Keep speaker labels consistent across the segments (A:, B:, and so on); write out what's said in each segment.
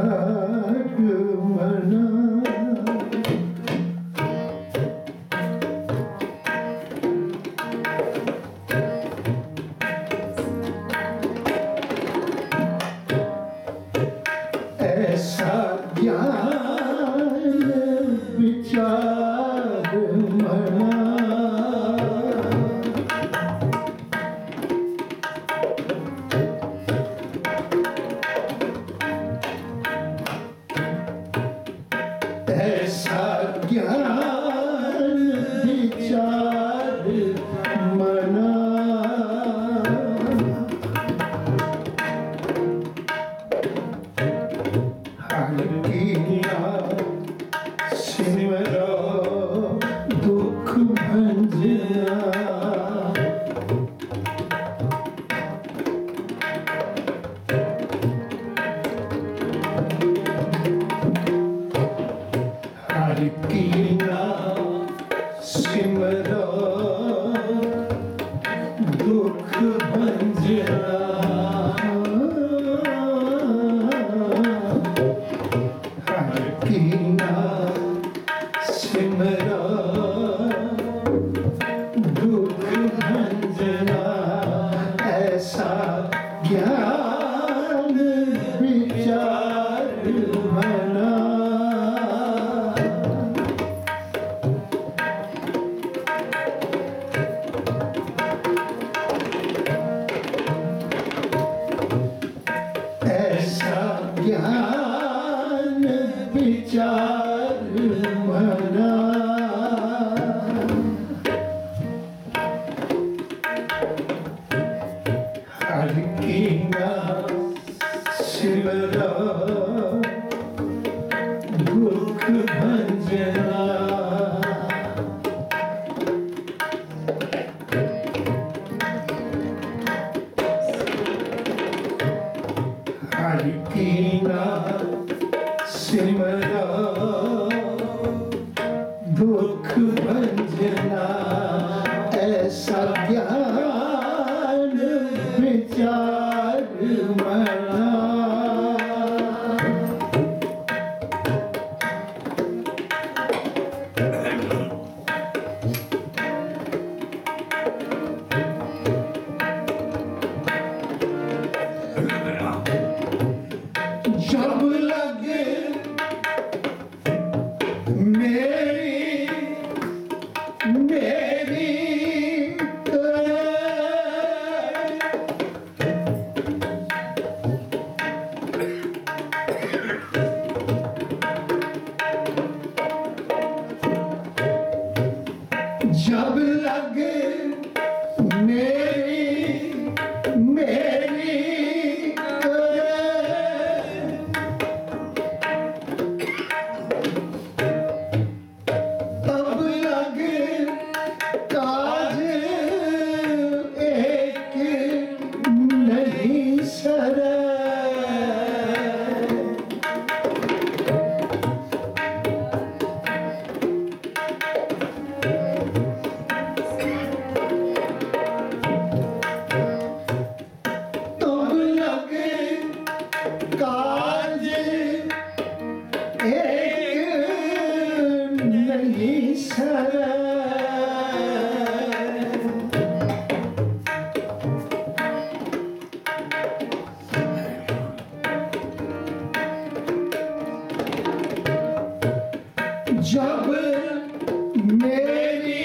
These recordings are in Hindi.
A: आगमना ऐसा ज्ञान विचार मना ऐसा ज्ञान विचार मना हर कीना सिमरो दुख भंजना हर कीना सिमरो दुख भंजना हर कीना सिमरो दुख भंजना ऐसा ज्ञान विचार मना ऐसा ज्ञान विचार मना हर कीना सिमरो दुख भंजना हर कीना सिमरो दुख भंजना ऐसा ज्ञान विचार मना जब लगे मेरी जब लगे मेरी तब लगे काज एक नहीं सरे तब लगे काज एक नहीं सरे जब मेरी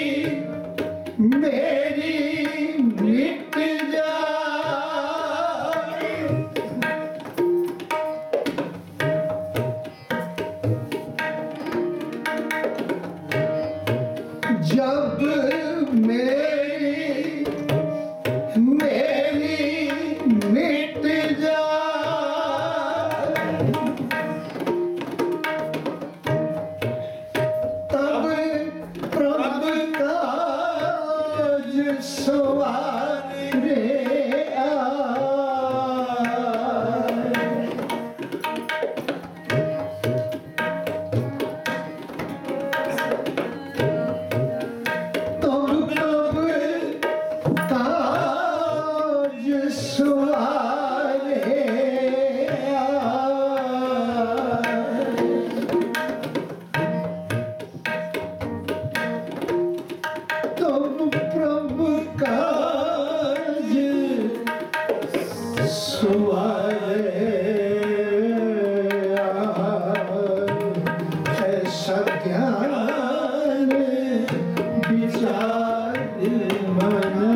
A: मिट जाए जब मेरी मिट जाए तब प्रभु काज सवारे आए सवारे ऐसा ज्ञान विचार मना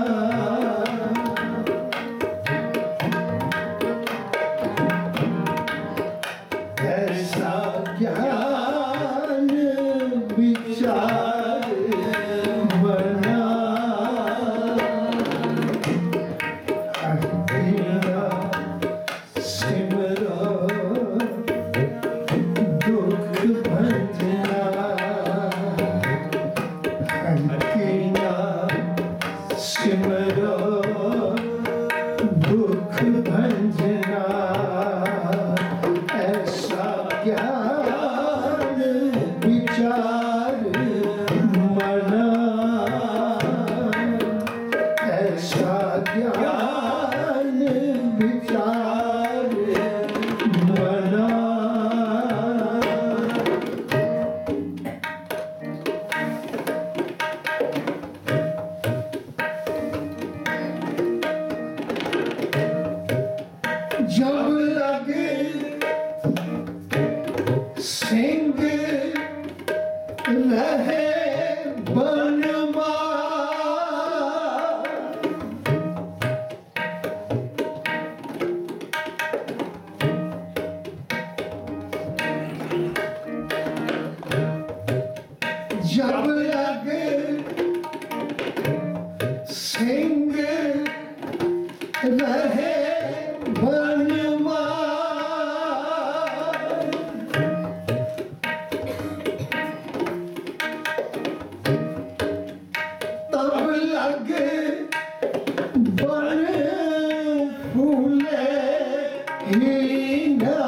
A: ऐसा ज्ञान विचार मना हरिया सिमरो दुख भंजना हरिया सिमरो दुख भंजना ऐसा ज्ञान विचार मना ऐसा ज्ञान विचार मना जब लगे सिंह रहे बनवा जब लगे सिंह रहे बनवा तब लगे बन फूले हीना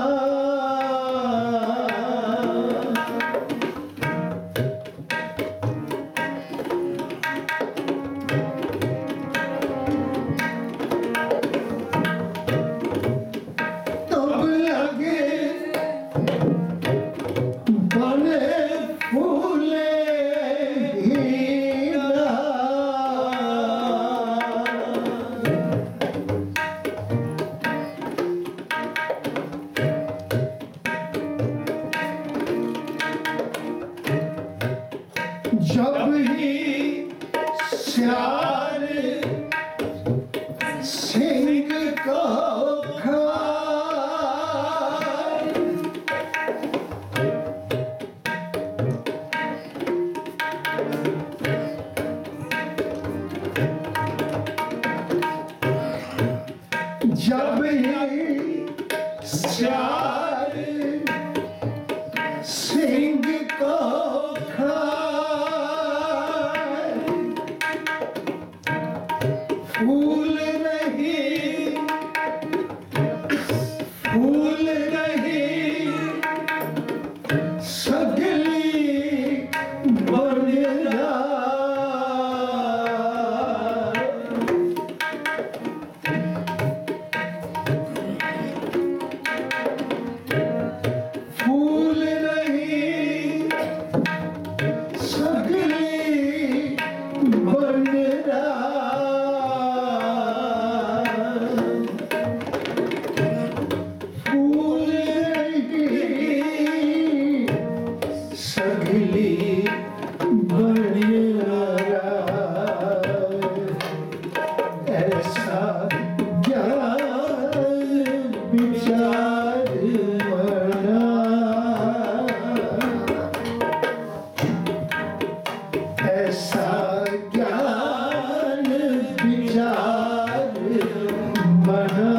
A: तब लगे बने फूले हीना जब ही श्याल सिंह को खाए जब ही श्याल सिंह को खाए फूल नहीं सगली बन फूल नहीं सगली बन फूल नहीं सगली बन ऐसा ज्ञान विचार मना ऐसा ज्ञान विचार मना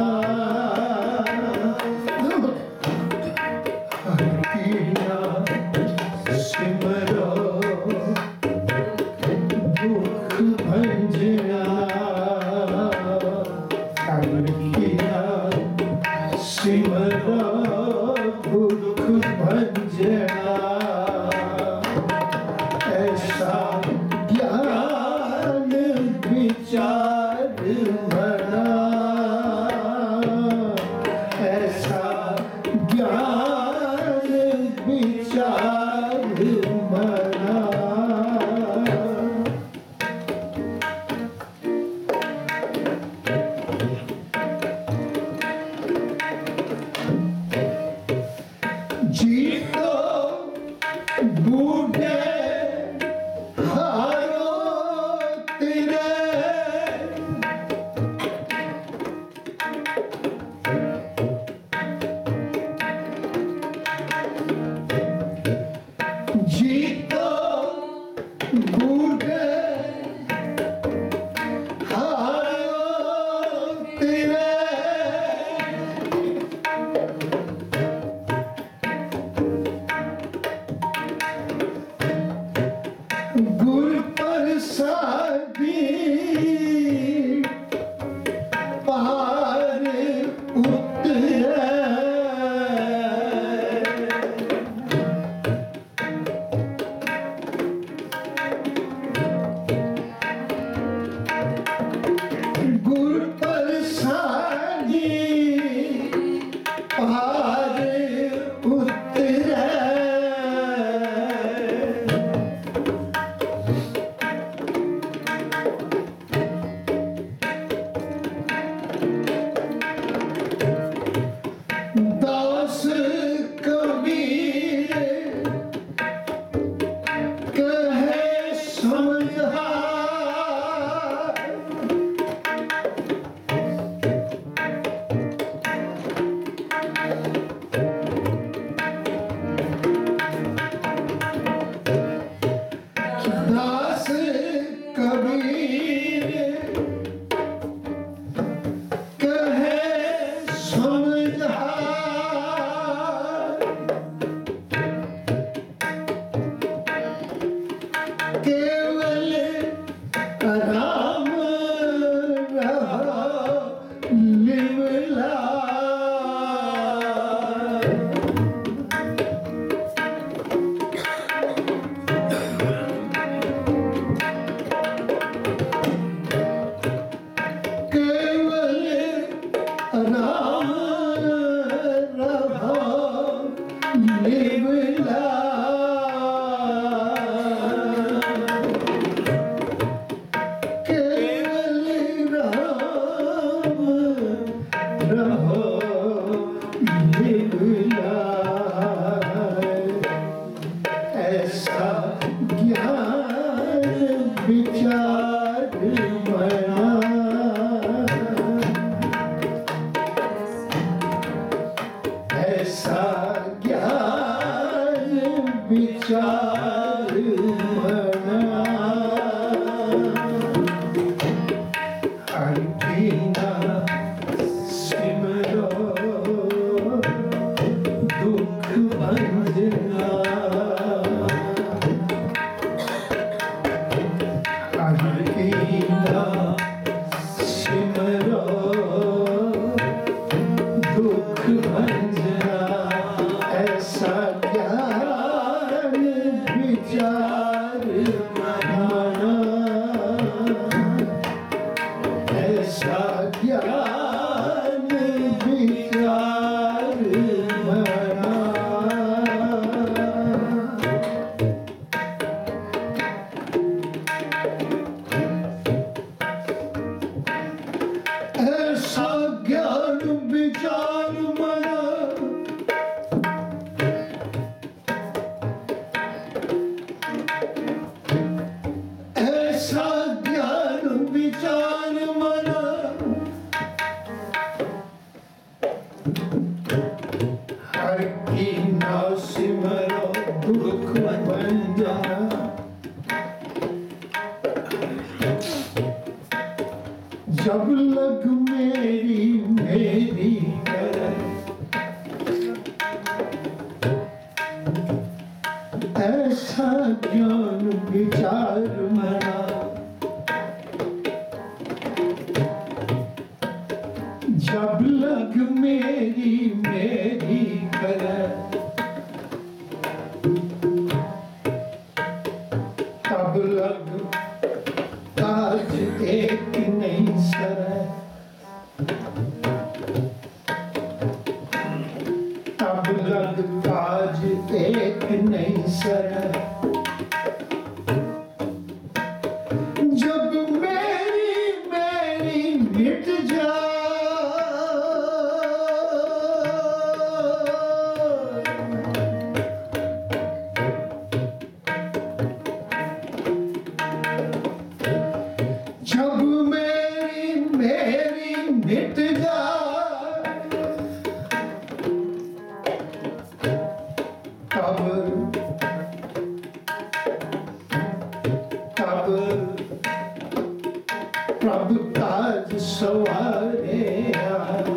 A: हरिया सिमरो दुख भंजना हरिया सिमरो दुख भंजना ऐसा ज्ञान विचार मना ऐसा ज्ञान विचार मना रहा निवला केवल राम रहो निवला ऐसा ज्ञान विचार मना ऐसा ज्ञान विचार मना बिना सिमरो दुख भंजना बिना सिमरो दुख भंजना ऐसा ज्ञान विचार मना ऐसा ज्ञान विचार मना ऐसा ज्ञान विचार मना ऐसा ज्ञान विचार मना हर की ना सिमरो दुख भंजना जब लग मेरी मेरी करे ऐसा ज्ञान विचार मना जब लग मेरी मेरी करे तब लग काज एक नहीं सरे तब लग काज एक नहीं सरे जब मेरी मेरी मिट जब मेरी मेरी मिट जाए तब तब प्रभु ताज सवारे आए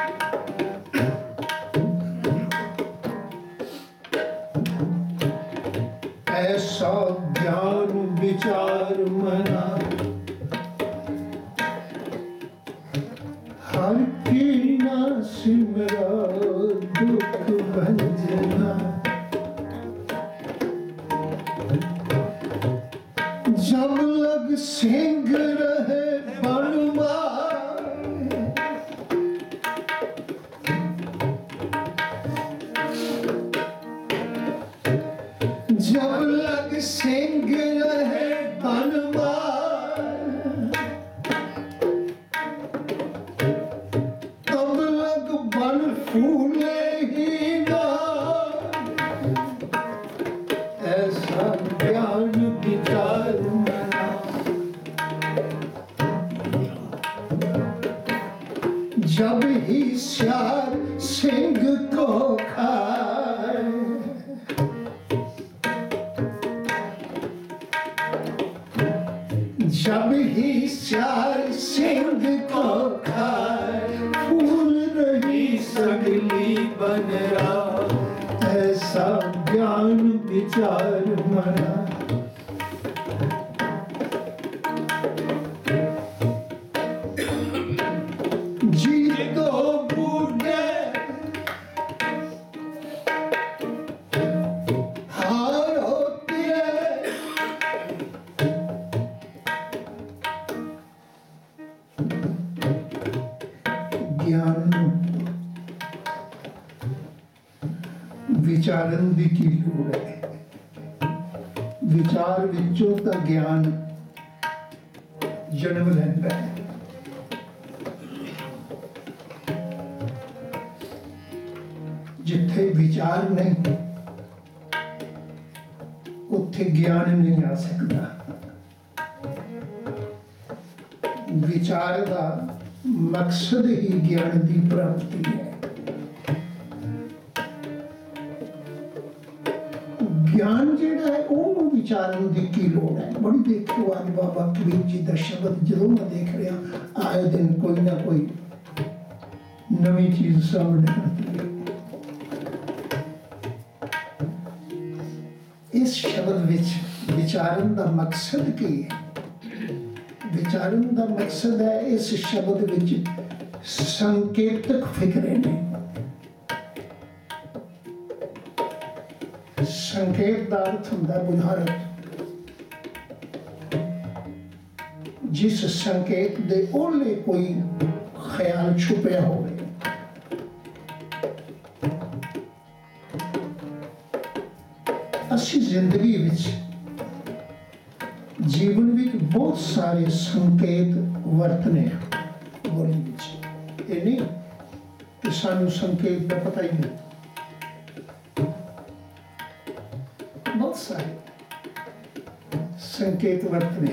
A: ऐसा ज्ञान विचार मना हर की ना सिमरा दुख भंजना जब लग सिंह रहे बनवाए जब लग सिंह रहे बनवाए तब लग बन फूले ही ना ऐसा ज्ञान विचार मना जब ही श्यार सिंह को खाए जब ही श्यार सिंह को खाए फूल रही सगली बन रहा ऐसा ज्ञान विचार मना जी दो बूढ़े हार होती है ज्ञान विचारन दी की लोड़ है। विचार विचों तां ज्ञान जन्म लैंदा है। जिथे विचार नहीं उत्थे ज्ञान नहीं आ सकता। विचार का मकसद ही ज्ञान की प्राप्ति है। ज्ञान जिहड़ा है वो विचारन की की लोड़ है। बड़ी देखो आज बाबा कबीर जी का शब्द जरूर मैं देख रहा, आए दिन कोई ना कोई नवी चीज सामने आती है। इस शब्द विच विचारन का मकसद की है? विचारन का मकसद है इस शब्द विच संकेतक फिक्रे ने। संकेत का अर्थ हुंदा बुझारत। जिस संकेत दे ओले कोई ख्याल छुपया होवे। असी जिंदगी विच जीवन विच बहुत सारे संकेत वरतने बोली विच। ये नहीं कि सानू संकेत का पता ही नहीं। बहुत सारे संकेत वरतने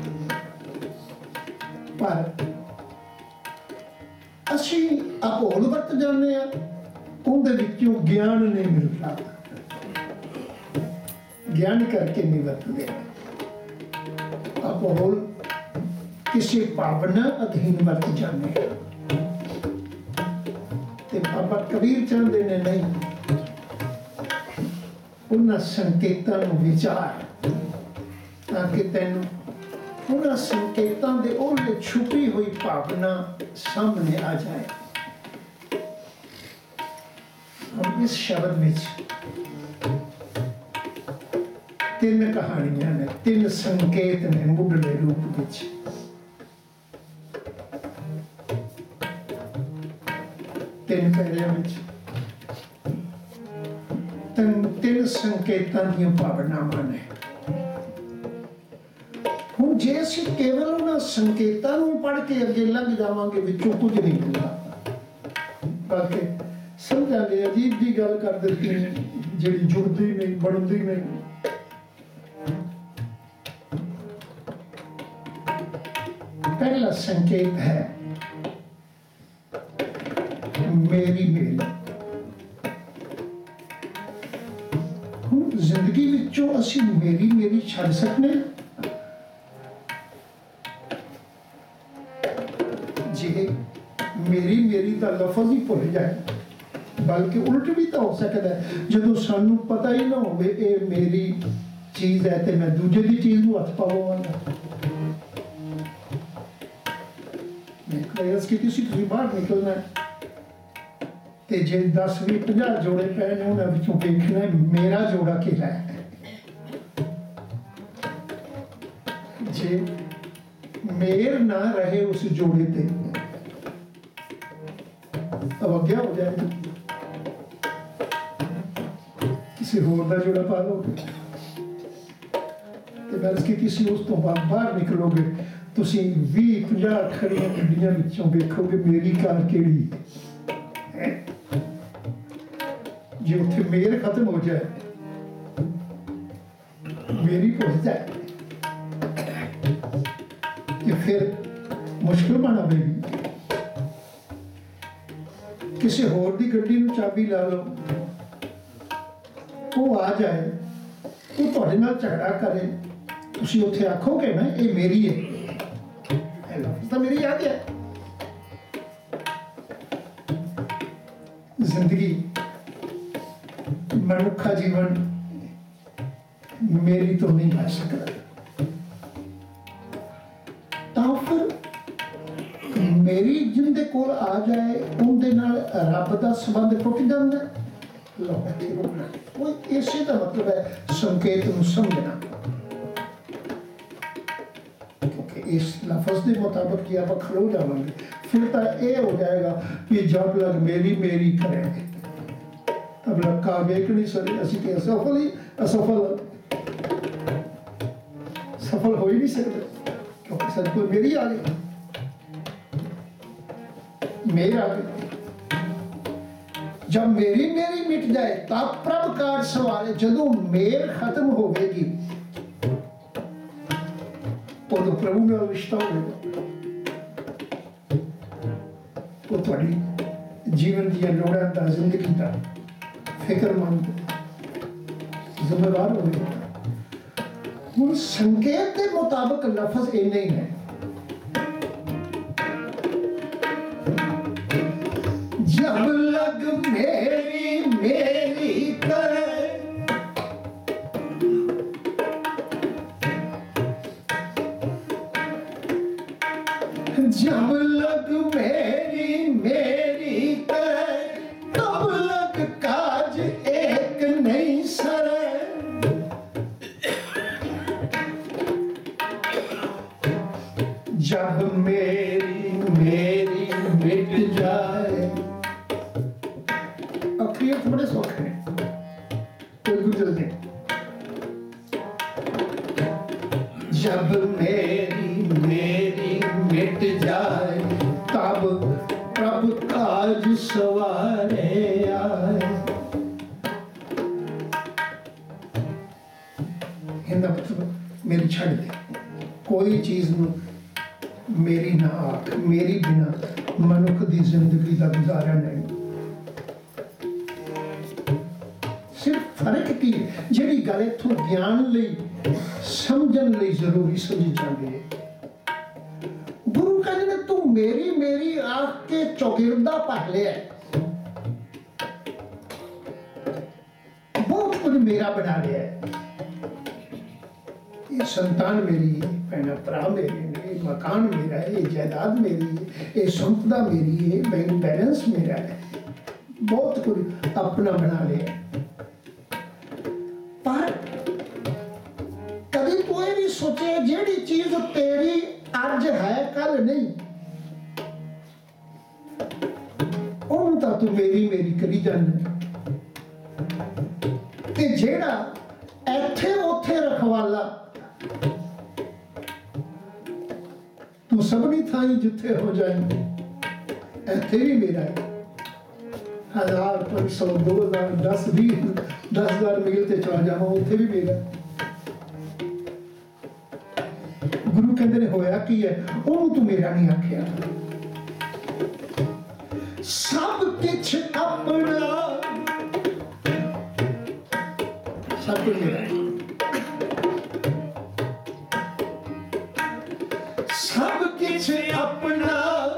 A: पर असी अभोल वरत जाने उनदे विचों ज्ञान नहीं मिलता। ज्ञान करके नहीं वरतते। अभोल किसी भावना अधीन वरत जाने। ते बाबा कबीर चाहते ने नहीं उन्हां संकेतां नूं विचार, ताकि तैनूं उन्हां संकेतां दे ओले छुपी हुई भावना सामने आ जाए। हम इस शब्द विच तीन कहानियां ने, तीन संकेत ने मुढ़ले रूप विच। तीन पैरियां विच तीन संकेतां दी भावनावां ने। हुण जे असीं केवल उन्हां संकेतां नूं पढ़ के अगे लंघ जावांगे, विचों कुछ नहीं मिलदा, बल्कि समझांगे अजीब जी गल कर दित्ती जिहड़ी जुड़दी नहीं, बनदी नहीं। पहला संकेत है मेरी मेरी। जिंदगी विचों असी मेरी मेरी छड़ सकने जे मेरी मेरी का लफज ही भुल जाए। बल्कि उल्ट भी तो हो सकता है, जो सानू पता ही ना हो ये मेरी चीज है तो मैं दूजे की चीज को हथ पावांगा। बाहर निकलना ते जे 10 20 50 जोड़े पे ने उन्हां विचों देखना मेरा जोड़ा किहड़ा है। जे मेर ना रहे उस जोड़े ते अवज्ञा हो जाएगी, किसी होर दा जोड़ा पा लोगे ते बस कि किसी उस तो बाहर निकलोगे, तुसी 20 50 खड़ियां गड्डियां विचों देखोगे मेरी कार केड़ी है। जे उत्थे मेर खत्म हो जाए, मेरी भुल जाए, तो फिर मुश्किल बना पेगी। किसी होर दी गड्डी नूं चाबी ला लो, वो आ जाए, वो तुहाडे नाल झगड़ा करे, तुसी उत्थे आखोगे ना ये मेरी है, तो मेरी याद है। जिंदगी मनुखा जीवन मेरी तो नहीं बन सकता। तो फिर मेरी जिंदे कोल आ जाए उनदे नाल रब दा संबंध टुट जांदा है। लो इत्थे रुकना, वो इसे दा मतलब है संकेत नूं समझना। इस लफज के मुताबिक कि आप खड़ो जाएंगे, फिर तो यह हो जाएगा कि जब लग मेरी मेरी करेंगे। तबला कामयाब नहीं सरे असि ते असफल ही असफल सफल हो ही नहीं सकते क्योंकि सदगुरु मेरी आ गई मेरा आ गई जब मेरी मेरी मिट जाए तब प्रभ कार सवारे जदों मेर खत्म होगी उदो प्रभु मेरा रिश्ता होगा वो थोड़ी जीवन दी लोड़ां दा जिंदगी दा फिक्रमंद जिम्मेदार हो गया हुण संकेत के मुताबिक लफज इन्ने ही है जब लग मेरी मेरी करे जब लग मेरी मेरी करे तब लग काज एक नहीं सरे जब मेरी मेरी मिट जाए अखियां थोड़े सौखे कोई गुजर दे जब मेरी मेरी मिट जाए तब प्रभ काज सवारे आए मेरी छड़ दे कोई चीज नू मेरी ना आख मेरी बिना मनुख दी जिंदगी का गुजारा नहीं सिर्फ फर्क की जिहड़ी गल इत्थों ज्ञान लई समझण लई जरूरी समझी जाती है गुरु कहते ने तू मेरी मेरी आख के चौगिरदा पढ़ लिया बहुत कुछ मेरा बना लिया है ये संतान मेरी है भैन भरा मेरे ने मकान मेरा है ये जायदाद मेरी है ये संपदा मेरी है बैंक बैलेंस मेरा है बहुत कुछ अपना बना लिया पर कभी कोई भी सोचे जेड़ी चीज तेरी आज है कल नहीं ओनू तां तू मेरी मेरी करी जाना ते जेड़ा एथे ओथे रखवाला तू सबनी थाई जिथे हो जाए इथे भी मेरा है 1000 500 2000 10 20 10,000 मील ते चला जावां उत्थे भी मेरा गुरु कहते ने होया की है ओनू तू मेरा नहीं आखिया सब कुछ अपना सब कुछ मेरा है सब कुछ अपना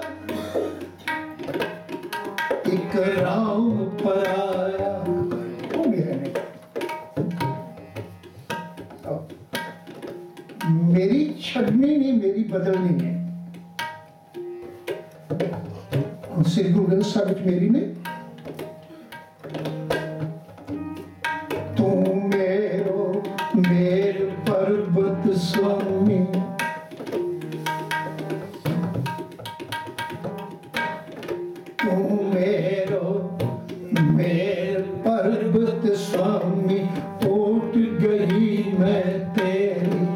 A: एक राम पर आया वो मेरा नहीं मेरी छड़नी नहीं मेरी बदलनी है श्री गुरु ग्रंथ साहिब विच मेरी ने तू मेरो मेर पर्वत स्वामी तू मेरो मेर पर्वत स्वामी ओट गई मैं तेरी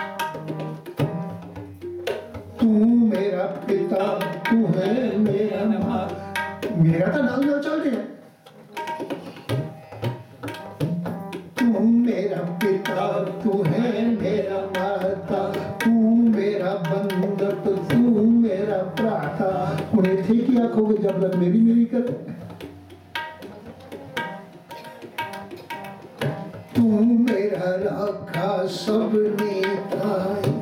A: तू मेरा पिता तू है मेरा माता मेरा तो नाम ना चल रहा तू मेरा पिता तू है मेरा माता तू मेरा बंधक तू मेरा भ्राता उन्हें थे कि आखोगे जब लग मेरी मेरी कर तू मेरा राखा सबने थाई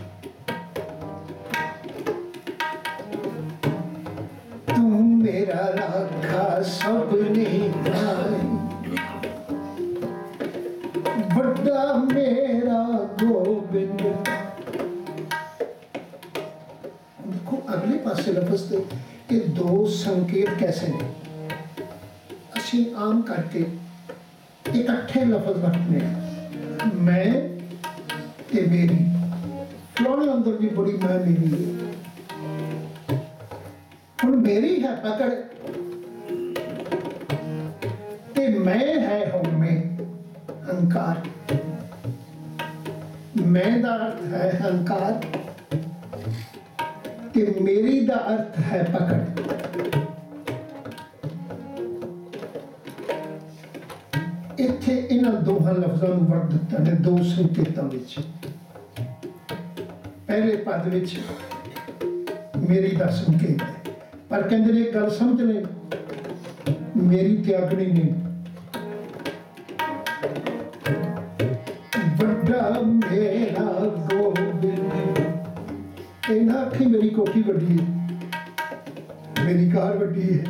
A: मेरा राखा सबने थाई बड़ा मेरा गोबिंद देखो अगले पासे लफ्ज थे कि दो संकेत कैसे ने असी आम करके इकट्ठे लफ्ज वरतने मैं ते मेरी फलाने अंदर भी बड़ी मैं मेरी है हुण मेरी है पकड़ ते मैं है हम में अहंकार, मैं दा अर्थ है अहंकार ते मेरी दा अर्थ है पकड़। इत्थे इन्हां दोहां लफ्ज़ां नूं वड़ दित्ता ने दो संकेतां विच। पहले पद विच मेरी दा संकेत है, पर कहंदे ने एक गल समझ ले, मेरी त्यागनी नहीं, बड़ा मेरा गोबिंद। इन्हां आखी मेरी कोठी वड्डी है, मेरी कार वड्डी है,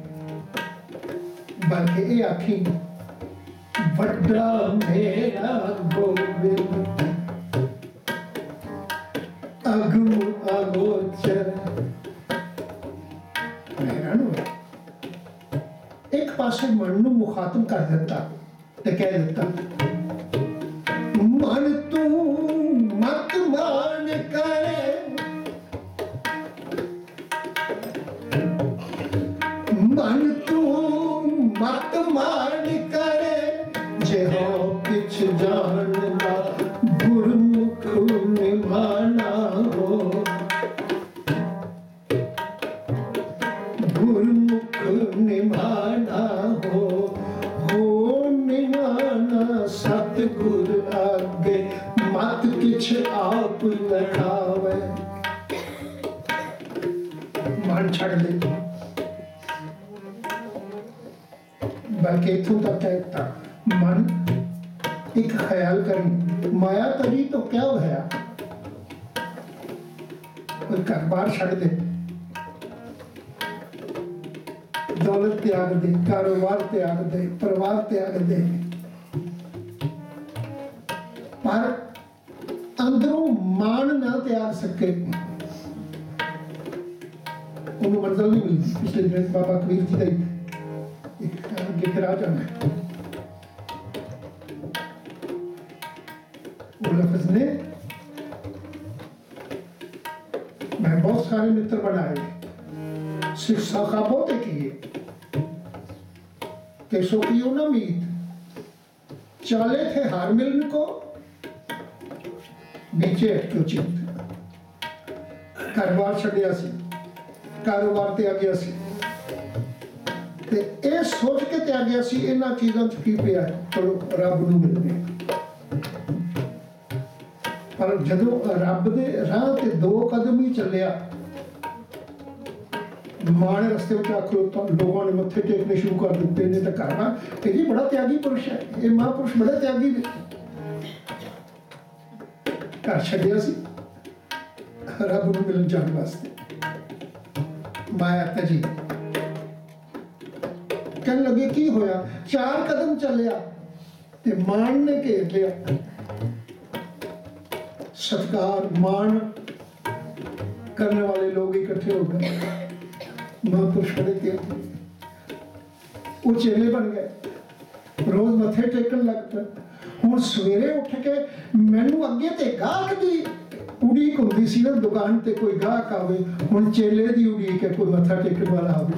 A: बल्कि ये आखी बड़ा मेरा गोबिंद, अगम अगोचर। एक पासे मन नूं मुखातब कर दिता ते कह दिता, मन तू मत मान करे, मन तू मत मान करे, जे हो किछ जानना गुरमुख निभाना हो, गुरमुख निभाना हो निभाना सतगुर आगे, मत किछ आप लखावे। मन छड़ ले, बल्कि इथों तक कहता मन एक ख्याल करी, माया तरी तो क्या होया, कोई घर बार छड़ दे, दौलत त्याग दे, कारोबार त्याग दे, परिवार त्याग दे, पर अंदरों मान ना त्याग सके, उन्हें मंजिल नहीं मिलती। पिछले दिन बाबा कबीर जी का गिरा जाना है, वो लफ्ज़ ने मैं बहुत सारे मित्र बनाए, सिर्फ साखा बहुत किए कि सो कियो ना मीत, चाले थे हार मिलन को बीचे अटक्यो चित। कारोबार छड़िया सी, कारोबार त्यागिया सी, ते ए सोच के त्यागिया सी इन्हां चीज़ां च की पिया है, चलो रब नूं मिलने। पर जदों रब दे राह ते दो कदम ही चलिया, मां ने रस्ते में आख खलोता, लोगों ने मत्थे टेकने शुरू कर दिते ने, तो कहना कि जी बड़ा त्यागी पुरुष है, ये महापुरुष बड़े त्यागी ने। घर छड्डिया सी रब नूं मिलन जाण वास्ते, माया तजी कहने लगे की होया, चार कदम चलिया ते मान ने घेर लिया। सत्कार मान करने वाले लोग इकट्ठे हो गए, महापुरुष बड़े त्यागी, वो चेले बन गए, रोज मथे टेकन लग पे। हुण सवेरे उठ के मैनू अगे ते गाहक दी उड़ीक हुंदी सी ना, दुकान ते कोई गाहक आवे, हुण चेले दी उड़ीक है कोई मथा टेकन वाला आवे।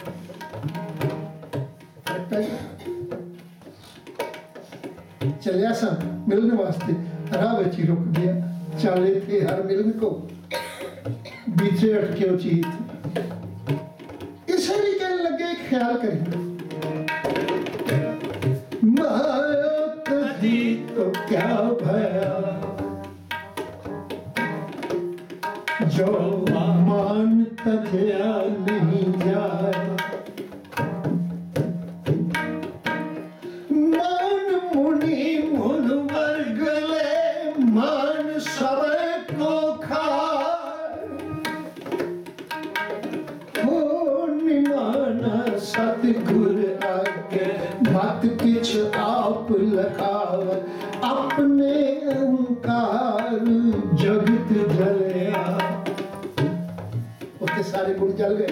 A: चलिया सा मिलने वास्ते, राह विच ही रुक गया, चाले थे हर मिलन को बीचे अटक्यो चीत। इसे भी कहने लगे ख्याल करें, माया तजी तो क्या भया, जो मान तजया नहीं जाए, मान मुनि मुन वर्गले, मान सब को खाए, हो निमाना सतगुर आगे, मत किछ आप लखावे, अपने अहंकार जगत जलिया। उसके सारे गुण जल गए।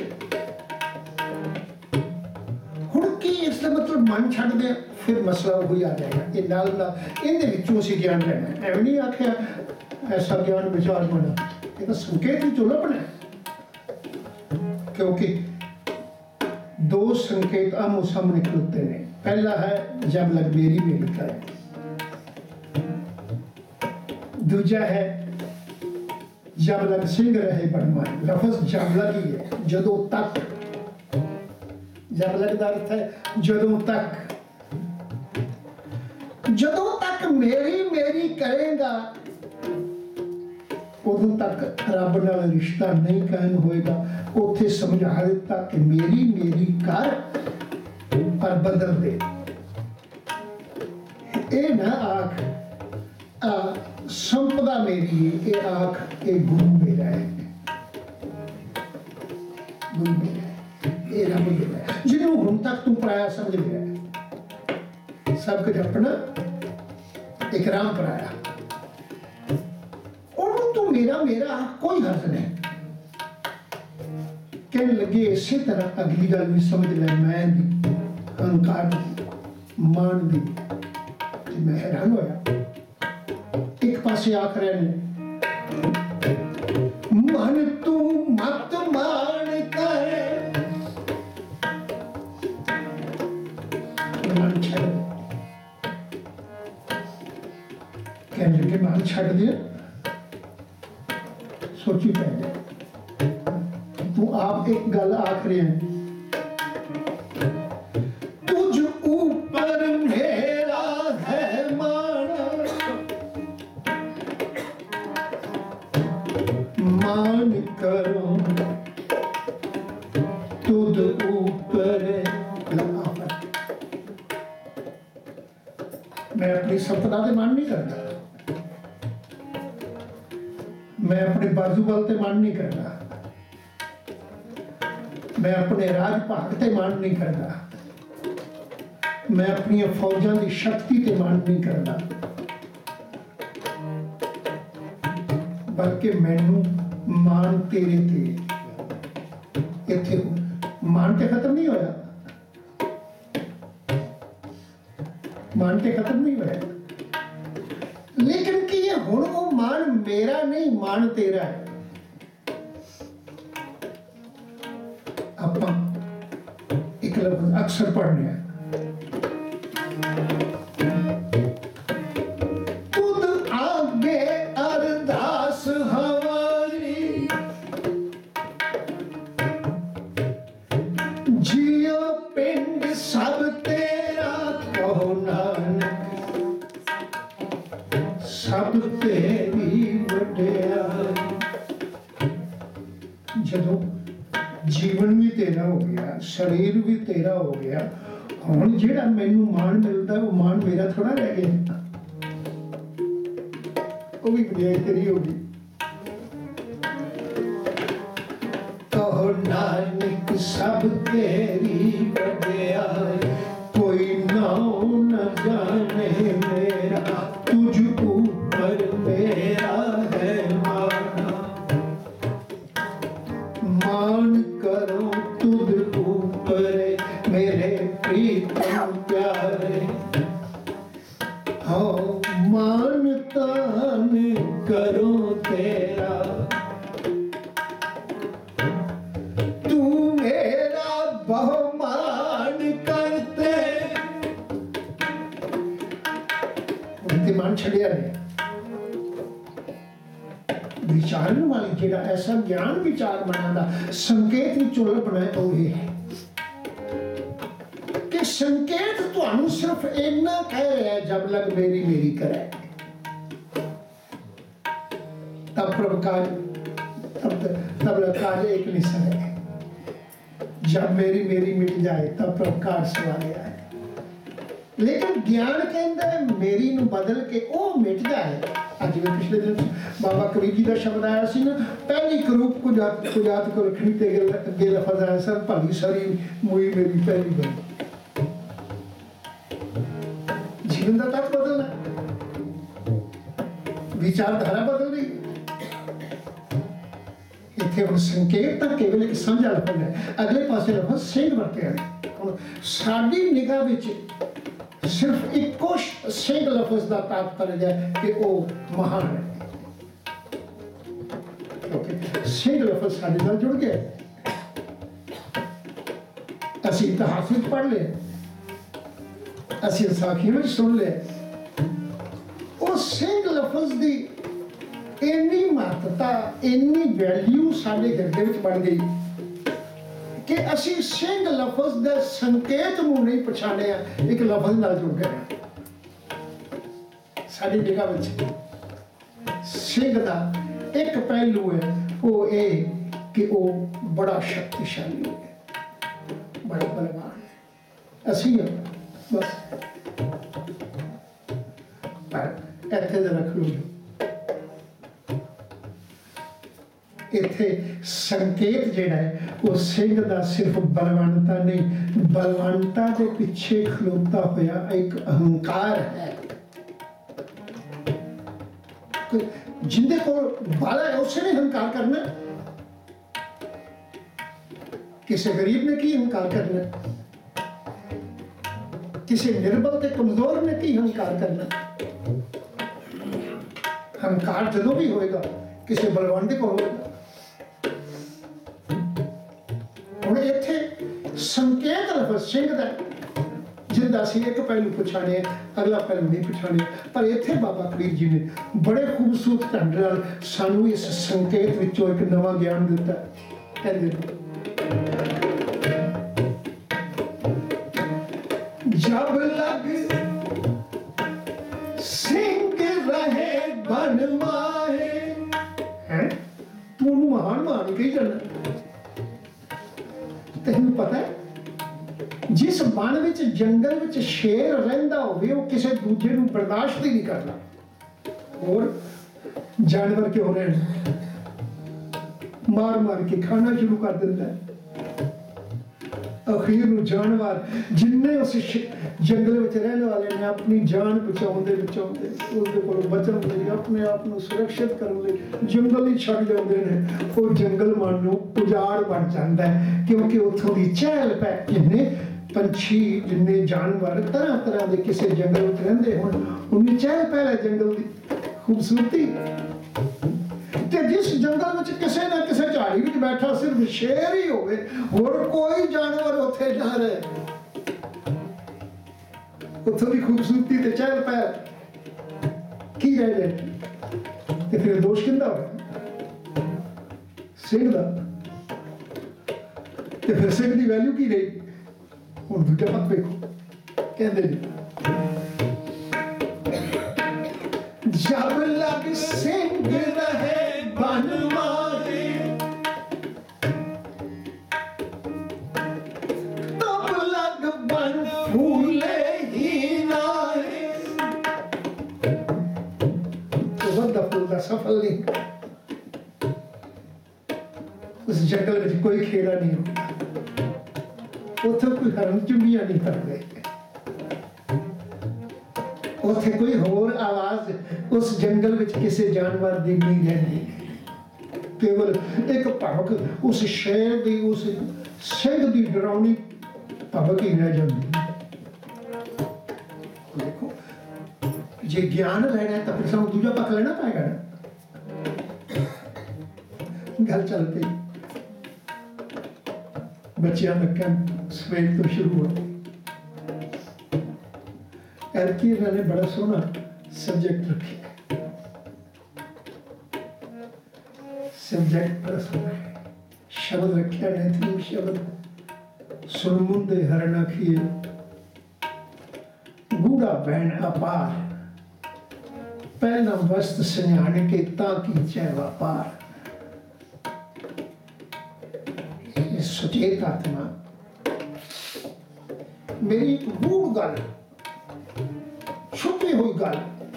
A: हुण की इसका मतलब मन छड़ दे, फिर मसला वही आ जाएगा। ये नाल इनके विचों असीं ज्ञान लेना, एवं नहीं आख्या ऐसा ज्ञान विचार बना, ये तो संकेत ही चुलपना है। क्योंकि दो संकेत आमो सामने खड़ोते हैं। पहला है जब लग मेरी मेरी करे, दूजा है जब लग सिंह रहे बड़माई। लफज जब लग ही है, जदों तक। जब लग का अर्थ है जदों तक। जदों तक मेरी मेरी करेगा उदों तक रब नाल रिश्ता नहीं कायम होएगा। उथे समझा दिता कि मेरी मेरी कर पर बदल दे। ए ना आख संपदा मेरी है, ए आख ए गुरु मेरा है, गुरु मेरा है, ए रब मेरा है। जिन्हों हुण तक तू पराया समझ लिया है, सब कुछ अपना इकराम पराया, उन्होंने तो मेरा मेरा कोई हर्ज नहीं। कहने लगे इसी तरह अगली गल भी समझ लिया, मैं दी अहंकार दी मान दी। मैं हैरान होया, एक पासे आख रहे ने मन तू मत मान कर, मन छड़। कहने लगे मन छड़ दिया, सोची पहले तू आप एक गल आख रहे हैं, तुझ ऊपर मेरा है माना, मान करो तुझ ऊपर। मैं अपनी संपदा ते मान नहीं करता, मैं अपने बाजू बल ते मान नहीं करता, मैं अपने राज भाग ते मान नहीं करता, मैं अपनी फौजां की शक्ति ते मान नहीं करता, बल्कि मैनू मान तेरे ते। इत्थे मान ते खत्म नहीं होया, मान ते खत्म नहीं होया, लेकिन कि ये हुण वो मान मेरा नहीं, मान तेरा है। आपां एक लफ्ज़ अक्सर पढ़ने हैं, खुद आगे अरदास हमारी, जियो पिंड सब तेरा कहो नानक, सब तेरी वड्याई। जदों जीवन भी तेरा हो गया, शरीर भी तेरा हो गया, हुण जिहड़ा मैनू मान मिलता वो मान मेरा थोड़ा रह गया, वो भी वड्याई तेरी होगी। कहो नानक सब तेरी वड्याई, कोई नाम न जाने मेरा, तुझ ऊपर मेरा है माना, मान करो तुझ ऊपर मेरे प्रीतम प्यारे, हो मान तान करो तेरा, तू मेरा बहुमान करते। उनके मान छड़िया ने विचारन वाली जेड़ा ऐसा ज्ञान विचार बनाना संकेत विचों लभना है, वो ये है कि संकेत तुहानू सिर्फ इन्ना कह रहा है जब लग मेरी मेरी करे, तब प्रभुकाज तब लकाज एक निशान है, जब मेरी मेरी मिट जाए तब प्रभुकाज सवाल आए। लेकिन ज्ञान कहता है मेरी नू बदल के वो मिट जाए। अज मैं पिछले दिन बाबा कबीर जी का शब्द आया सी ना, पहली करूप कुजात को रखनी ते अगे लफज आया सर, भली सारी मुई मेरी पहली बनी। जीवन का तक बदलना, विचारधारा बदल रही। इतने हम संकेत तक केवल एक समझ लफज है, अगले पासे लफज सिंह वरते हैं। साडी निगाह विच सिर्फ इको सिंह लफज का तात्पर्य है कि वो महान है, क्योंकि सिंह लफज साडे नाल जुड़ गया। असी इतिहास में पढ़ लिया, असी साखियों में सुन लिया। और सिंह लफज की इन्नी महत्ता, इन्नी वैल्यू साडे हिरदे विच बन गई कि असी सिंह लफज दे संकेत नूं नहीं पछाणिया, एक लफज नाल जुड़ गए। साडी निगाह विच सिंह दा एक पहलू है, वो ये कि वो बड़ा शक्तिशाली हो गया, बड़ा बलवान है। असी बस पर इत्थे रख लो, इत्थे संकेत जिहड़ा है वो सिंह दा सिर्फ बलवानता नहीं, बलवानता के पिछे खलोता होया एक अहंकार है। जिंदे को बाला है उसने अहंकार करना, किसी गरीब ने की अहंकार करना, किसी निर्बल के कमजोर ने की अहंकार करना। अहंकार जदों भी होएगा किसी बलवान को होएगा। हुण इत्थे संकेत लफज सिंह दा जिंदा असीं एक पहलू पछाणे, अगला पहलू नहीं पछाणे, पर इत्थे बाबा कबीर जी ने बड़े खूबसूरत ढंग नाल सानू इस संकेत विचों एक नवां ज्ञान दिता। कहंदे जब लग सिंह रहे बन माहे, हैं तू महान मान के जाना। तेन पता है जिस वन विच जंगल विच शेर रहिंदा होवे वो किसी दूजे नूं बर्दाश्त ही नहीं करना। और जानवर क्यों रहे मार मार के खाना शुरू कर दिंदा है। अखीर नूं जानवर जिन्ने उस जंगल विच रहने वाले ने अपनी जान बचाउंदे बचाउंदे उसदे कोलों बचण लई, अपने आप नूं सुरक्षित करन लई जंगल ही छड्ड जांदे ने। वो जंगल मन नूं उजाड़ बन जांदा है, क्योंकि उत्थों दी चहल पहल जिन्ने पंछी जिन्ने जानवर तरह तरह के किसी जंगल में रहंदे होण, उन्नी चहल पहल है जंगल की खूबसूरती। ते जिस जंगल में किसी ना किसी झाड़ी में बैठा सिर्फ शेर ही होवे, और कोई जानवर उत्थे ना रहे, उत्थों की खूबसूरती ते चहल पहल की रह जाए। ते फिर दोष किंदा होवे सिंह दा, ते फिर सिंह दी वैल्यू की रही। हुण दूजा पक्ष देखो, कहंदे ने जब लग सिंह रहे बन मारे, तब लग बन फूले ही नारे। तो बंदा फूलदा सफल नहीं, उस जंगल में कोई खेड़ा नहीं होता, उत्थे कोई हरन चुंबियां नहीं करते, उत्थे कोई होर आवाज उस जंगल में किसी जानवर की नहीं रहती। केवल एक भवक उस शेर की, उस सिंह की डरावनी भवक ही रह जाती। देखो जे ज्ञान लेना है तो फिर सानू दूजा पक्ष लेना पेगा ना। गल चल पई, बच्चियां का कैंप सवेर तो शुरू हुआ। एरकी इन्होंने बड़ा सोहना सब्जेक्ट रखे, सब्जेक्ट बड़ा सोहना शब्द रखा ने, तीन शब्द सुरमुंदे हरण आखिए गूढ़ा बहन अपार, पहला वस्त सन्याण के ताकि जय व्यापार। सचेत आत्मा मेरी एक गूढ़ गल, छुपी हुई गल,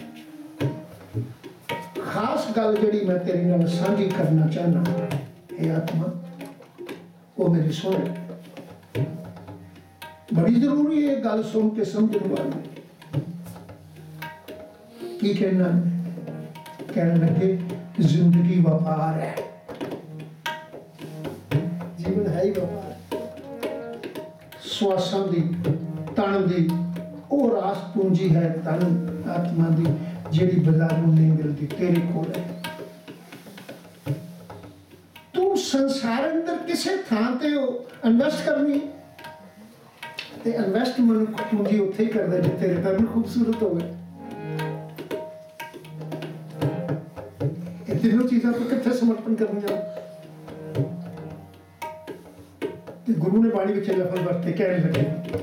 A: खास गल जिहड़ी मैं तेरे नाल साझी करना चाहना, हे आत्मा वो मेरी सुन। बड़ी जरूरी है गल सुन के समझने वाली। की कहना, कहने लगे जिंदगी व्यापार है, जीवन है ही व्यापार। श्वासां दी, तन दी वो रास पूंजी है, तन आत्मा दी जिहड़ी बाजारों नहीं मिलती, तेरे कोल है। तू संसार अंदर किसे थां ते इन्वेस्ट करनी, ਤੇ ਇਨਵੈਸਟਮੈਂਟ ਪੂੰਜੀ ਉੱਥੇ ਹੀ ਕਰਦਾ ਜਿੱਥੇ ਰਿਟਰਨ ਖੂਬਸੂਰਤ ਹੋਵੇ। ਇਹ ਤਿੰਨੋਂ ਚੀਜ਼ਾਂ ਤੋਂ ਕਿੱਥੇ ਸਮਰਪਣ ਕਰਨੀਆਂ। ਤੇ ਗੁਰੂ ਨੇ ਬਾਣੀ ਵਿੱਚ ਲਫ਼ਜ਼ ਵਰਤੇ ਕਹਿਣ ਲੱਗੇ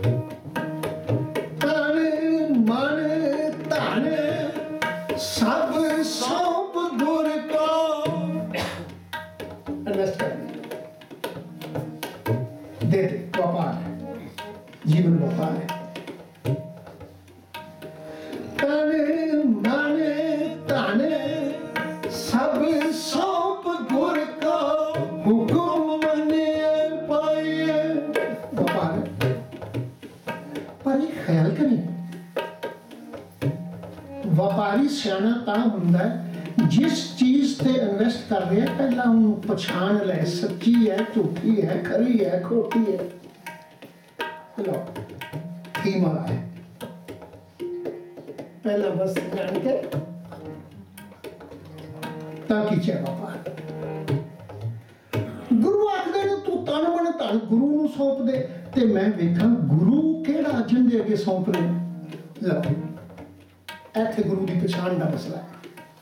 A: ਤਨ ਮਨ ਧਨ ਸਭ ਸੌਂਪ ਗੁਰ ਕੋ। ਇਨਵੈਸਟ ਕਰਨੀ ਦੇ ਵਪਾਰ ਹੈ, ਜੀਵਨ ਵਪਾਰ ਹੈ। ਤਨ ਮਨ ਧਨ ਸਭ ਸੌਂਪ ਗੁਰ ਕੋ ਹੁਕਮ ਮੰਨਿਆ ਪਾਈਏ। ਵਪਾਰ ਪਰ ਇਹ ਖਿਆਲ ਕਰੀ ਵਪਾਰੀ ਸਿਆਣਾ ਤਾਂ ਹੁੰਦਾ ਹੈ ਜਿਸ ਚੀਜ਼ ਤੇ ਇਨਵੈਸਟ ਕਰ ਰਿਹਾ ਪਹਿਲਾਂ ਉਹਨੂੰ ਪਛਾਣ ਲੈ, ਸੱਚੀ ਹੈ, ਝੂਠੀ ਹੈ, ਖਰੀ ਹੈ, ਖੋਟੀ ਹੈ। ਲੋ ਕੀ ਮਾਰਾ ਹੈ ਪਹਿਲਾਂ ਬਸ ਜਾਣ ਕੇ ਤਾਂ ਕੀ ਚਾਹ ਵਪਾਰ। ਗੁਰੂ ਆਖਦੇ ਨੇ ਤੂੰ ਤਨ ਮਨ ਧਨ ਗੁਰੂ ਨੂੰ ਸੌਂਪ ਦੇ ਤੇ ਮੈਂ ਵੇਖਾਂ ਗੁਰੂ ਕਿਹੜਾ ਜਿਹਦੇ ਅੱਗੇ ਸੌਂਪ ਰਿਹਾ। ਲਓ ਇੱਥੇ ਗੁਰੂ ਦੀ ਪਛਾਣ ਦਾ ਮਸਲਾ ਹੈ,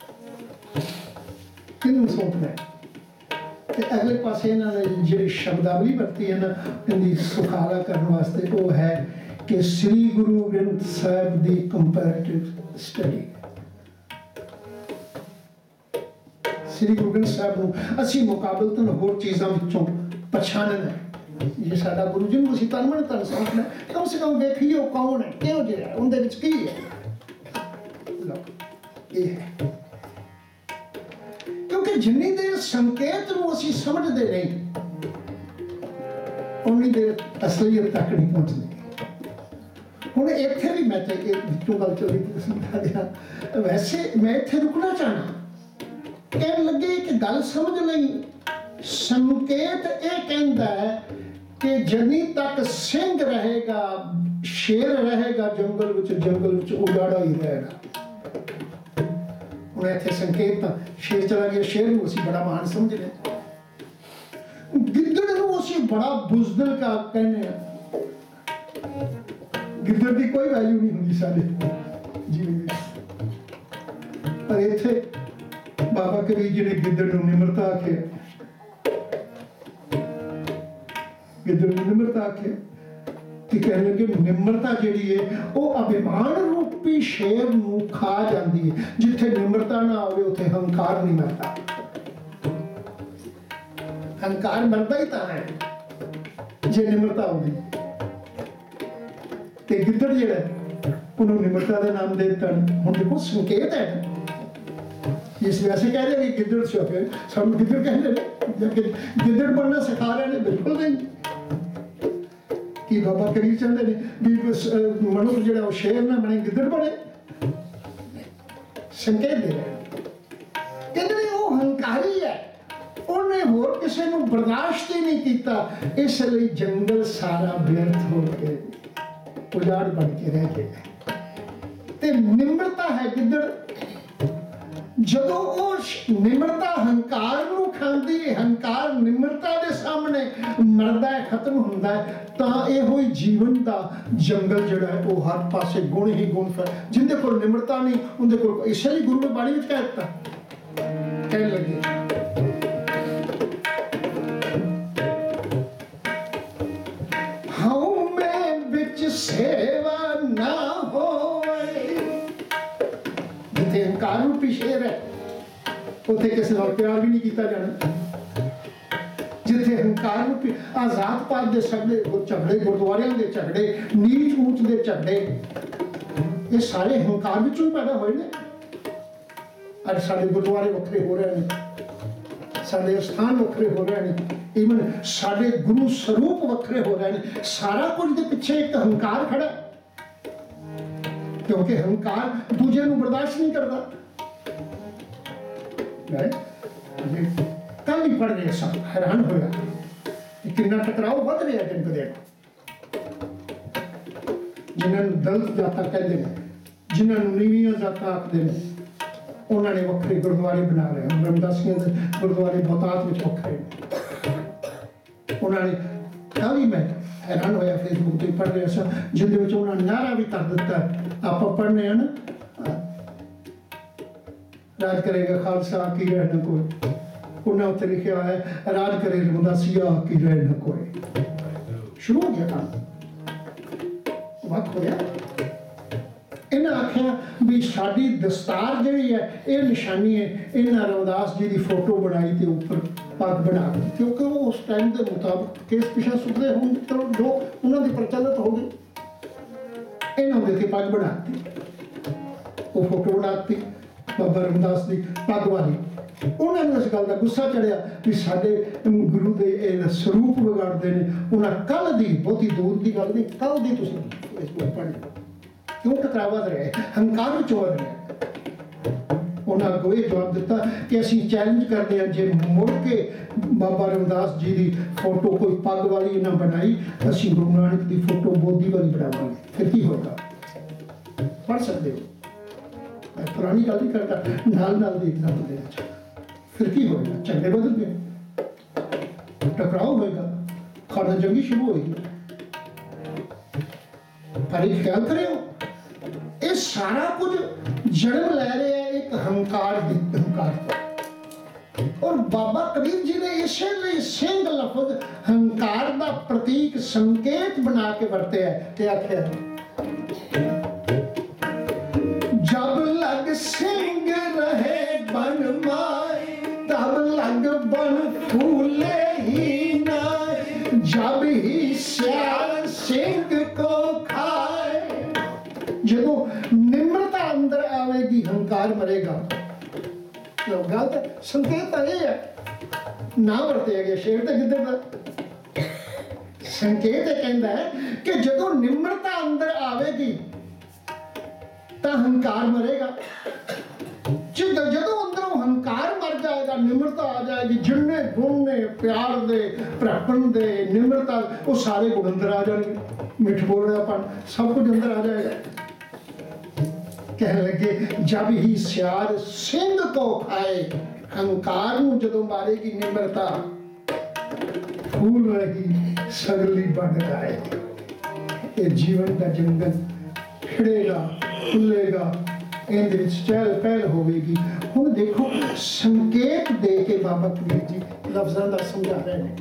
A: ਕਿਹਨੂੰ ਸੌਂਪਣਾ ਹੈ। ਤੇ ਅਗਲੇ ਪਾਸੇ ਇਹਨਾਂ ਨੇ ਜਿਹੜੀ ਸ਼ਬਦਾਵਲੀ ਵਰਤੀ ਹੈ ਨਾ ਇਹਦੀ ਸੁਖਾਲਾ ਕਰਨ ਵਾਸਤੇ ਉਹ ਹੈ ਕਿ ਸ੍ਰੀ ਗੁਰੂ ਗ੍ਰੰਥ ਸਾਹਿਬ ਦੀ ਕੰਪੈਰੇਟਿਵ ਸਟੱਡੀ। ਸ੍ਰੀ ਗੁਰੂ ਗ੍ਰੰਥ ਸਾਹਿਬ ਨੂੰ ਅਸੀਂ ਮੁਕਾਬਲਤਨ ਹੋਰ ਚੀਜ਼ਾਂ ਵਿੱਚੋਂ ਪਛਾਣਨਾ ਹੈ। ਜੇ ਸਾਡਾ ਗੁਰੂ ਜੀ ਨੂੰ ਅਸੀਂ ਤਨ ਮਨ ਧਨ ਸੌਂਪਣਾ ਕਮ ਸੇ ਕਮ ਵੇਖੀਏ ਉਹ ਕੌਣ ਹੈ, ਕਿਹੋ ਜਿਹਾ ਹੈ, ਉਹਦੇ ਵਿੱਚ ਕੀ ਹੈ। ਇਹ ਹੈ ਕਿਉਂਕਿ ਜਿੰਨੀ ਦੇਰ ਸੰਕੇਤ ਨੂੰ ਅਸੀਂ ਸਮਝਦੇ ਨਹੀਂ ਉਨੀ ਦੇਰ ਅਸਲੀਅਤ ਤੱਕ ਨਹੀਂ ਪਹੁੰਚਦੇ। ਹੁਣ ਇੱਥੇ ਵੀ ਮੈਂ ਤੇ ਵਿੱਚੋਂ ਗੱਲ ਚੱਲੀ ਸਮਝਾ ਦਿਆਂ। ਵੈਸੇ ਮੈਂ ਇੱਥੇ ਰੁਕਣਾ ਚਾਹਣਾ, ਕਹਿਣ ਲੱਗੇ ਕਿ ਗੱਲ ਸਮਝ ਲਈ। ਸੰਕੇਤ ਇਹ ਕਹਿੰਦਾ ਹੈ ਕਿ ਜਨੀ ਤੱਕ ਸਿੰਘ ਰਹੇਗਾ, ਸ਼ੇਰ ਰਹੇਗਾ ਜੰਗਲ ਵਿੱਚ ਉਜਾੜਾ ਹੀ ਰਹੇਗਾ। ਹੁਣ ਇੱਥੇ ਸੰਕੇਤ ਤਾਂ ਸ਼ੇਰ ਚਲਾ ਗਿਆ, ਸ਼ੇਰ ਨੂੰ ਅਸੀਂ ਬੜਾ ਮਹਾਨ ਸਮਝਦੇ ਹਾਂ, ਗਿੱਦੜ ਨੂੰ ਅਸੀਂ ਬੜਾ ਬੁਜ਼ਦਿਲ ਕਾ ਕਹਿੰਦੇ ਹਾਂ। ਗਿੱਦੜ ਦੀ ਕੋਈ ਵੈਲਿਊ ਨਹੀਂ ਹੁੰਦੀ ਸਾਡੇ ਜੀਵਨ ਵਿੱਚ। ਪਰ ਇੱਥੇ ਬਾਬਾ ਕਬੀਰ ਜੀ ਨੇ ਗਿੱਦੜ ਨੂੰ ਨਿਮਰਤਾ ਆਖਿਆ, ਗਿੱਦੜ ਨੂੰ ਨਿਮਰਤਾ ਆਖਿਆ ਤੇ ਕਹਿਣ ਲੱਗੇ ਨਿਮਰਤਾ ਜਿਹੜੀ ਹੈ ਉਹ ਅਭਿਮਾਨ ਰੂਪੀ ਸ਼ੇਰ ਨੂੰ ਖਾ ਜਾਂਦੀ ਹੈ। ਜਿੱਥੇ ਨਿਮਰਤਾ ਨਾ ਹੋਵੇ ਉੱਥੇ ਹੰਕਾਰ ਨਹੀਂ ਮਰਦਾ। ਹੰਕਾਰ ਮਰਦਾ ਹੀ ਤਾਂ ਹੈ ਜੇ ਨਿਮਰਤਾ ਹੋਵੇ। ਤੇ ਗਿੱਦੜ ਜਿਹੜਾ ਉਹਨੂੰ ਨਿਮਰਤਾ ਦੇ ਨਾਮ ਦੇ ਦਿੱਤਾ। ਹੁਣ ਦੇਖੋ ਸੰਕੇਤ ਹੈ ਇਸ ਵੈਸੇ ਕਹਿ ਰਹੇ ਕਿ ਗਿੱਦੜ ਛੋਪੇ ਸਾਨੂੰ ਗਿੱਦੜ ਕਹਿੰਦੇ ਨੇ, ਗਿੱਦੜ ਬਣਨਾ ਸਿਖਾ ਰਹੇ ਨੇ, ਬਿਲਕੁਲ ਨਹੀਂ। ਕਿ ਬਾਬਾ ਕਬੀਰ ਚਾਹੁੰਦੇ ਨੇ ਵੀ ਮਨੁੱਖ ਜਿਹੜਾ ਉਹ ਸ਼ੇਰ ਨਾ ਬਣੇ, ਗਿੱਦੜ ਬਣੇ। ਸੰਕੇਤ ਦੇ ਰਹੇ ਕਹਿੰਦੇ ਨੇ ਉਹ ਹੰਕਾਰੀ ਹੈ, ਉਹਨੇ ਹੋਰ ਕਿਸੇ ਨੂੰ ਬਰਦਾਸ਼ਤ ਹੀ ਨਹੀਂ ਕੀਤਾ, ਇਸ ਲਈ ਜੰਗਲ ਸਾਰਾ ਬਿਰਥ ਹੋ ਕੇ ਉਜਾੜ ਬਣ ਕੇ ਰਹਿ ਗਿਆ। ਤੇ ਨਿਮਰਤਾ ਹੈ ਗਿੱਦੜ, ਜਦੋਂ ਉਹ ਨਿਮਰਤਾ ਹੰਕਾਰ ਨੂੰ ਖਾਂਦੀ ਹੈ, ਹੰਕਾਰ ਨਿਮਰਤਾ ਦੇ ਸਾਹਮਣੇ ਮਰਦਾ ਹੈ, ਖਤਮ ਹੁੰਦਾ ਹੈ, ਤਾਂ ਇਹੋ ਹੀ ਜੀਵਨ ਦਾ ਜੰਗਲ ਜਿਹੜਾ ਹੈ ਉਹ ਹਰ ਪਾਸੇ ਗੁਣ ਹੀ ਗੁਣ ਫਿਰ। ਜਿੰਦੇ ਕੋਲ ਨਿਮਰਤਾ ਨਹੀਂ ਉਹਦੇ ਕੋਲ, ਇਸੇ ਲਈ ਗੁਰੂ ਨੇ ਬਾਣੀ ਵਿੱਚ ਕਹਿ ਦਿੱਤਾ, ਕਹਿਣ ਲੱਗੇ ਹਉ ਮੈਂ ਵਿੱਚ ਸੇਵਾ ਨਾ ਹੋਵੇ। ਜਿੱਥੇ ਹੰਕਾਰ ਨੂੰ ਸ਼ੇਰ ਹੈ ਉੱਥੇ ਕਿਸੇ ਨਾਲ ਪਿਆਰ ਵੀ ਨਹੀਂ ਕੀਤਾ ਜਾਣਾ। ਜਿੱਥੇ ਹੰਕਾਰ ਨੂੰ ਆਜ਼ਾਦ ਪਾਤ ਦੇ ਝਗੜੇ, ਗੁਰਦੁਆਰਿਆਂ ਦੇ ਝਗੜੇ, ਨੀਚ ਊਚ ਦੇ ਝਗੜੇ, ਇਹ ਸਾਰੇ ਹੰਕਾਰ ਵਿੱਚੋਂ ਪੈਦਾ ਹੋਏ ਨੇ। ਅੱਜ ਸਾਡੇ ਗੁਰਦੁਆਰੇ ਵੱਖਰੇ ਹੋ ਰਹੇ ਨੇ, ਸਾਡੇ ਸਥਾਨ ਵੱਖਰੇ ਹੋ ਰਹੇ ਨੇ, ਈਵਨ ਸਾਡੇ ਗੁਰੂ ਸਰੂਪ ਵੱਖਰੇ ਹੋ ਰਹੇ ਨੇ। ਸਾਰਾ ਕੁਝ ਦੇ ਪਿੱਛੇ ਇੱਕ ਹੰਕਾਰ ਖੜਾ, ਕਿਉਂਕਿ ਹੰਕਾਰ ਦੂਜੇ ਨੂੰ ਬਰਦਾਸ਼ਤ ਨਹੀਂ ਕਰਦਾ। ਕੱਲ ਹੀ ਪੜ ਰਹੇ ਸਾਂ, ਹੈਰਾਨ ਹੋਇਆ ਕਿ ਕਿੰਨਾ ਟਕਰਾਓ ਵੱਧ ਰਿਹਾ ਦਿਨ ਬ ਦਿਨ। ਜਿਨ੍ਹਾਂ ਨੂੰ ਦਲਿਤ ਜਾਤਾਂ ਕਹਿੰਦੇ ਨੇ, ਜਿਨ੍ਹਾਂ ਨੂੰ ਨੀਵੀਆਂ ਜਾਤਾਂ ਆਖਦੇ ਨੇ, ਉਹਨਾਂ ਨੇ ਵੱਖਰੇ ਗੁਰਦੁਆਰੇ ਬਣਾ ਲਏ। ਰਮਦਾਸੀਆਂ ਦੇ ਗੁਰਦੁਆਰੇ ਬਹੁਤਾਤ ਵਿੱਚ ਵੱਖਰੇ, ਉਹਨਾਂ ਨੇ कल ही मैं हैरान होया फेसबुक पर पढ़ रहा था जिंदे विच उन्होंने नारा भी कर दिता आप पढ़ने हैं ना राज करेगा खालसा की रह न कोई उन्हें उत्ते लिखा है राज करे रमदासिया की रह न कोई शुरू हो गया काम वक्त होया इन्हें आख्या भी साड़ी दस्तार जी है ये निशानी है इन्हें रमदास जी की फोटो बनाई तो ऊपर पग बना दी क्योंकि वो उस टाइम के मुताबिक केस पिछा सुधरे होंगे चलो जो उन्होंने प्रचलित हो गई इन्होंने थे पग बनाती वो फोटो बनाती बाबा रमदास की पग वाली उन्होंने इस गल का गुस्सा चढ़िया कि साडे गुरु के स्वरूप बिगाड़ते हैं उन्हें कल की बहुती दूर की गल नहीं कल की तुम पढ़ क्यों टकरावा रहे हंकार चोर रहे उन्हें अगों ये जवाब दिता कि असी चैलेंज करते हैं जे मुड़ के बाबा रमदास जी की फोटो कोई पग वाली ना बनाई असी गुरु नानक की फोटो बोधी वाली बनावांगे फिर की होगा पढ़ सकते हो मैं पुरानी गल नहीं करता नाल नाल दी एग्जाम्पल देना चाहता फिर की होगा झंडे बदल गए टकराव होएगा खाना जंगी शुरू होगी पर एक ख्याल करो ये सारा कुछ जन्म ले रहे हैं एक हंकार और बाबा कबीर जी ने इसलिए सिंह लफज हंकार का प्रतीक संकेत बना के बरते है ते आख्या जब लग सिंह रहे बन माए तब लग बन फूले ही ना जब ही सियाल सिंह को खाए जो निम्रता अंदर आवेगी हंकार मरेगा गलत संकेत ये है ना वरते गए शेर तो किधर का संकेत कहता है कि जो निम्रता अंदर आवेगी तो हंकार मरेगा जो अंदर हंकार मर जाएगा निम्रता आ जाएगी जिन्ने गुण ने प्यार दे भरापन दे निम्रता वो सारे गुण अंदर आ जाएंगे मिठ बोलनापन सब कुछ अंदर आ जाएगा कहने लगे जब ही सियार सिंह को खाए हंकार नूं जदों मारेगी निम्रता फूल रही सगली बन जाए ये जीवन का जंगल खिड़ेगा खुलेगा इहदे विच चहल पहल होगी हुण देखो संकेत दे के बाबा कबीर जी लफ्ज़ां दा समझा रहे हैं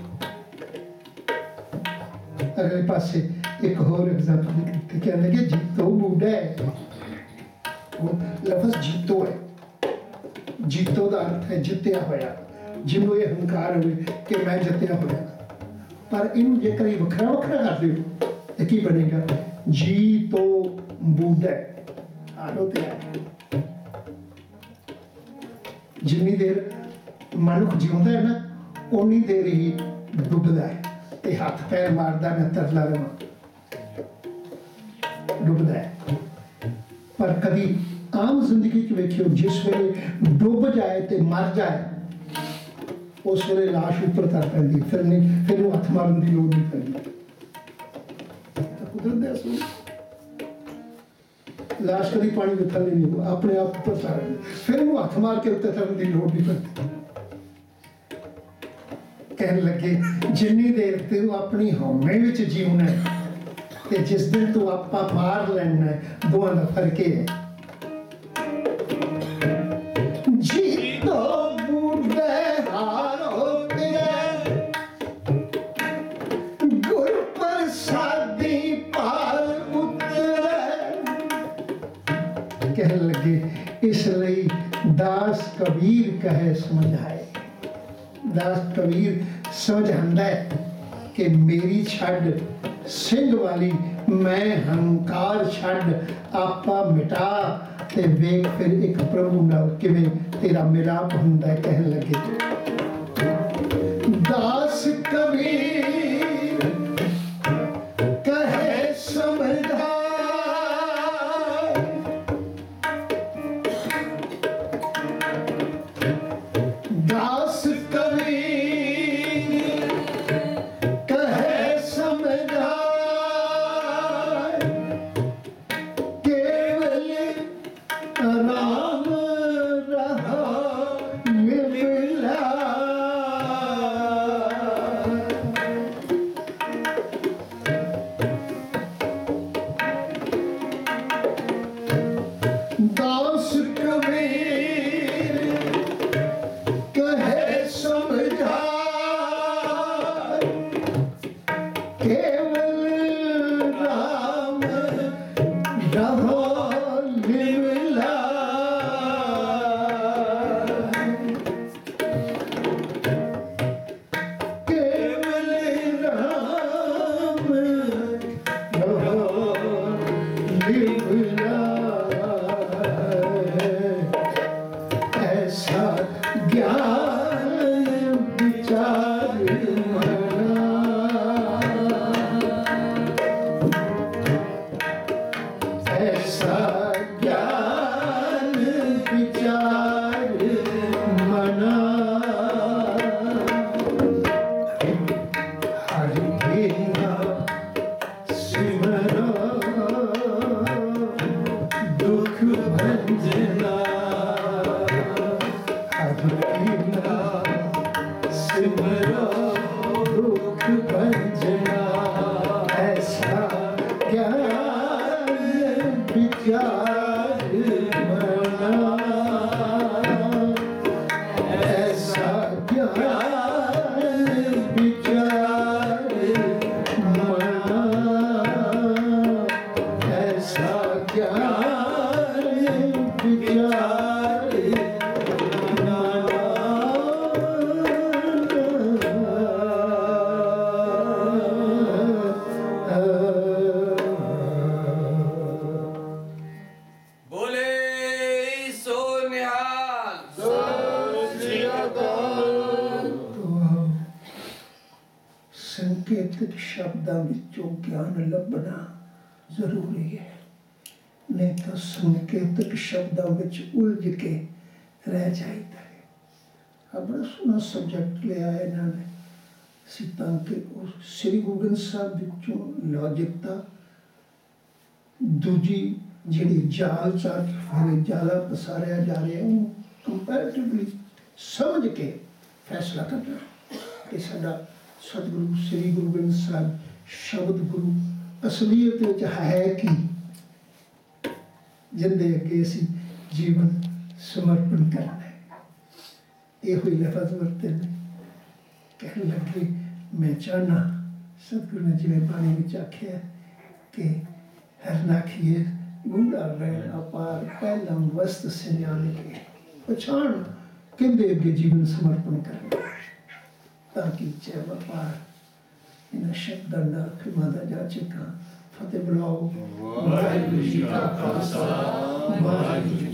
A: अगले पासे एक होर एग्जाम्पल कहने लगे जीतो बूढ़ा है लफ्ज जीतो है जीतो का अर्थ है जितया होया जिन्हों ये हंकार हुए कि मैं जितया होया पर इन जेकर वखरा वखरा कर दो तो की बनेगा जी तो बूढ़ा आलो ते जिन्नी देर मनुख जिउंदा है ना उन्नी देर ही डुबदा है ते हाथ पैर मारदा मैं तरला रहा डुबदा है पर कभी आम जिंदगी वेखियो जिस वेले डुब जाए तो मर जाए उस वेले लाश ऊपर तर पैंदी फिर हथ मारन की लोड़ नहीं पैंदी कुदरत दे असूल लाश कभी पानी के थले नहीं अपने आप ऊपर तर फिर हथ मार के उत्ते तरन की लोड़ नहीं पैंदी कहने लगे जिन्नी देर तू अपनी हौमे विच जीवना है ते जिस दिन तू आपा मार लेना है दोवां दा फर्क है इसलिए दास कबीर कहे समझाए दास कबीर समझांदा है कि मेरी छड़ सिंह वाली मैं हंकार छड़ आपा मिटा ते वेख फिर एक प्रभु नाल किवें तेरा मिलाप हुंदा है कहन लगे दास कबीर कहे समझा शिवला ऐसा ज्ञान विचार मना, ऐसा ज्ञान विचार मना, हरि के नाम सिमरो दुख भंजना, हरि के नाम सिमरो दुख भंजना, ऐसा ज्ञान विचार मना, ऐसा ज्ञान विचार मना, ऐसा ज्ञान विचार
B: बोले सो निहाल।
A: संकेतक शब्दां विचों ज्ञान लभना जरूरी है, नहीं तो संकेतक शब्दां विच उलझ के रह जाइदा है। अब बड़ा सोहना सब्जैक्ट लिया है इन्होंने सितां के श्री गुरु ग्रंथ साहब विचों लौजिकता दूजी जिहड़ी जाल चाल फिर जाला पसारिया जा रहा है उन्हें कंपैरेटिवली समझ के फैसला करना कि साडा सतगुरु श्री गुरु ग्रंथ साहब शब्द गुरु असलीयत विच है कि जिंदे अगे असीं जीवन समर्पण करना है। ये हुई लफज वरते ने कह लगे मैं चाहना सतगुरु ने जिवें बाणी विच आख्या कि हरनाखिए गुंडा रैन अपार पहला वस्त सिरयान के पछाण किंदे अगे जीवन समर्पण करना ताकि जय व्यापार इन शब्दां दा खिमादा जा चुका फतेह बुलाओ वाहिगुरू जी का खालसा वाहिगुरू